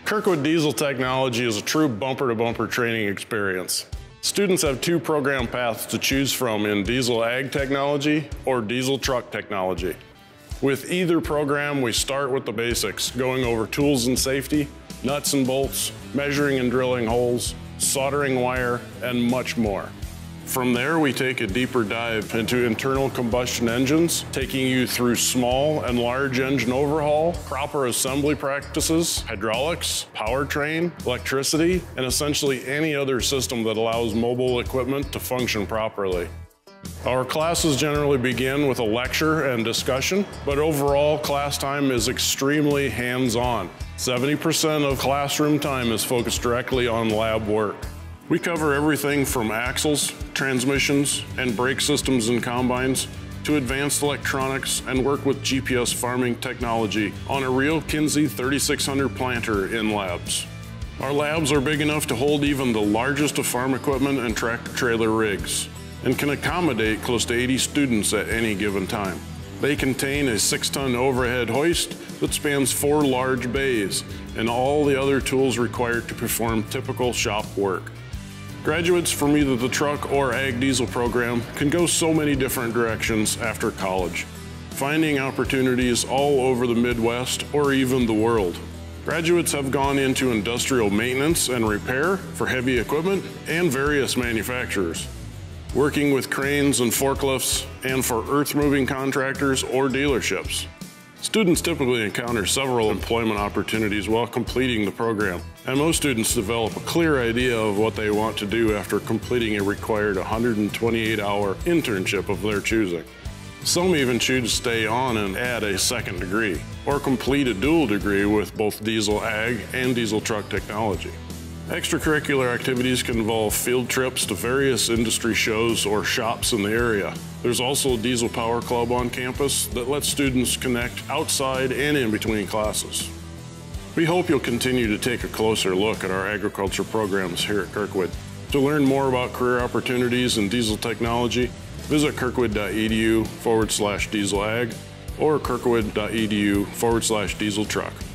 Kirkwood diesel technology is a true bumper-to-bumper training experience. Students have two program paths to choose from in diesel ag technology or diesel truck technology. With either program, we start with the basics, going over tools and safety, nuts and bolts, measuring and drilling holes, soldering wire, and much more. From there, we take a deeper dive into internal combustion engines, taking you through small and large engine overhaul, proper assembly practices, hydraulics, powertrain, electricity, and essentially any other system that allows mobile equipment to function properly. Our classes generally begin with a lecture and discussion, but overall class time is extremely hands-on. 70% of classroom time is focused directly on lab work. We cover everything from axles, transmissions, and brake systems and combines to advanced electronics and work with GPS farming technology on a real Kinsey 3600 planter in labs. Our labs are big enough to hold even the largest of farm equipment and tractor-trailer rigs and can accommodate close to 80 students at any given time. They contain a 6-ton overhead hoist that spans 4 large bays and all the other tools required to perform typical shop work. Graduates from either the truck or ag diesel program can go so many different directions after college, finding opportunities all over the Midwest or even the world. Graduates have gone into industrial maintenance and repair for heavy equipment and various manufacturers, working with cranes and forklifts and for earth-moving contractors or dealerships. Students typically encounter several employment opportunities while completing the program, and most students develop a clear idea of what they want to do after completing a required 128-hour internship of their choosing. Some even choose to stay on and add a second degree, or complete a dual degree with both diesel ag and diesel truck technology. Extracurricular activities can involve field trips to various industry shows or shops in the area. There's also a diesel power club on campus that lets students connect outside and in between classes. We hope you'll continue to take a closer look at our agriculture programs here at Kirkwood. To learn more about career opportunities in diesel technology, visit kirkwood.edu/diesel ag or kirkwood.edu/diesel truck.